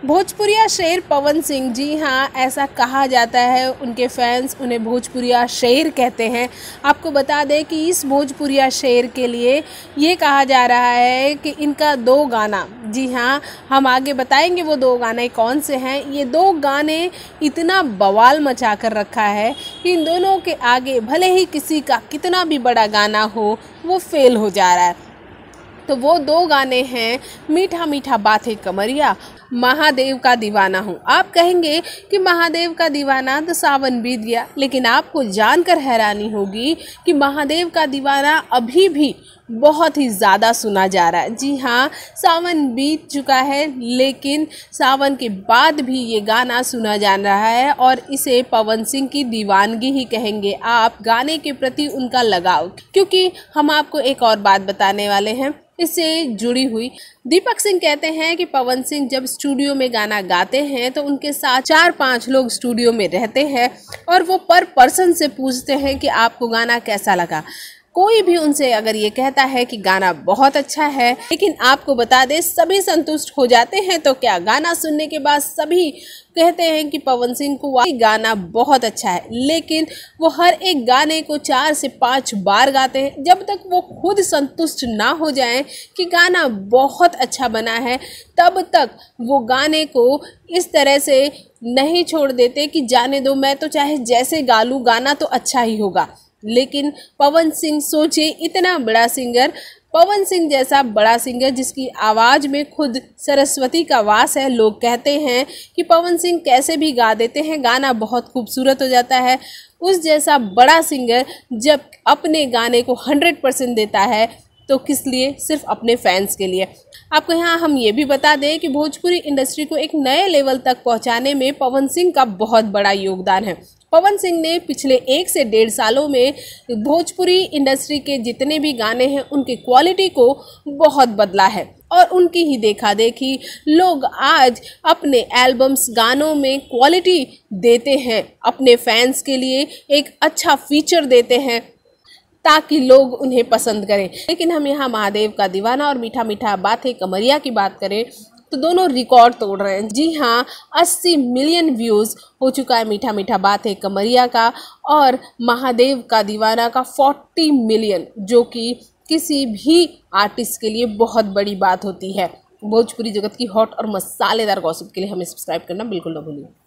भोजपुरिया शेर पवन सिंह, जी हाँ, ऐसा कहा जाता है। उनके फैंस उन्हें भोजपुरिया शेर कहते हैं। आपको बता दें कि इस भोजपुरिया शेर के लिए ये कहा जा रहा है कि इनका 2 गाना, जी हाँ, हम आगे बताएंगे वो 2 गाने कौन से हैं। ये 2 गाने इतना बवाल मचा कर रखा है कि इन दोनों के आगे भले ही किसी का कितना भी बड़ा गाना हो, वो फेल हो जा रहा है। तो वो 2 गाने हैं मीठा मीठा बात है कमरिया, महादेव का दीवाना हूँ। आप कहेंगे कि महादेव का दीवाना तो सावन बीत गया, लेकिन आपको जानकर हैरानी होगी कि महादेव का दीवाना अभी भी बहुत ही ज़्यादा सुना जा रहा है। जी हाँ, सावन बीत चुका है, लेकिन सावन के बाद भी ये गाना सुना जा रहा है और इसे पवन सिंह की दीवानगी ही कहेंगे आप, गाने के प्रति उनका लगाव। क्योंकि हम आपको एक और बात बताने वाले हैं इससे जुड़ी हुई। दीपक सिंह कहते हैं कि पवन सिंह जब स्टूडियो में गाना गाते हैं तो उनके साथ 4-5 लोग स्टूडियो में रहते हैं और वो पर पर्सन से पूछते हैं कि आपको गाना कैसा लगा। कोई भी उनसे अगर ये कहता है कि गाना बहुत अच्छा है, लेकिन आपको बता दें सभी संतुष्ट हो जाते हैं, तो क्या गाना सुनने के बाद सभी कहते हैं कि पवन सिंह को गाना बहुत अच्छा है, लेकिन वो हर एक गाने को 4 से 5 बार गाते हैं। जब तक वो खुद संतुष्ट ना हो जाएं कि गाना बहुत अच्छा बना है, तब तक वो गाने को इस तरह से नहीं छोड़ देते कि जाने दो, मैं तो चाहे जैसे गा लूँ, गाना तो अच्छा ही होगा। लेकिन पवन सिंह, सोचे इतना बड़ा सिंगर, पवन सिंह जैसा बड़ा सिंगर जिसकी आवाज़ में खुद सरस्वती का वास है। लोग कहते हैं कि पवन सिंह कैसे भी गा देते हैं, गाना बहुत खूबसूरत हो जाता है। उस जैसा बड़ा सिंगर जब अपने गाने को 100% देता है तो किस लिए? सिर्फ अपने फैंस के लिए। आपको यहाँ हम ये भी बता दें कि भोजपुरी इंडस्ट्री को एक नए लेवल तक पहुँचाने में पवन सिंह का बहुत बड़ा योगदान है। पवन सिंह ने पिछले 1 से 1.5 सालों में भोजपुरी इंडस्ट्री के जितने भी गाने हैं उनके क्वालिटी को बहुत बदला है और उनकी ही देखा देखी लोग आज अपने एल्बम्स, गानों में क्वालिटी देते हैं, अपने फैंस के लिए एक अच्छा फीचर देते हैं ताकि लोग उन्हें पसंद करें। लेकिन हम यहाँ महादेव का दीवाना और मीठा मीठा बात है कमरिया की बात करें तो दोनों रिकॉर्ड तोड़ रहे हैं। जी हाँ, 80 मिलियन व्यूज़ हो चुका है मीठा मीठा बात है कमरिया का, और महादेव का दीवाना का 40 मिलियन, जो कि किसी भी आर्टिस्ट के लिए बहुत बड़ी बात होती है। भोजपुरी जगत की हॉट और मसालेदार गॉसिप के लिए हमें सब्सक्राइब करना बिल्कुल ना भूलिए।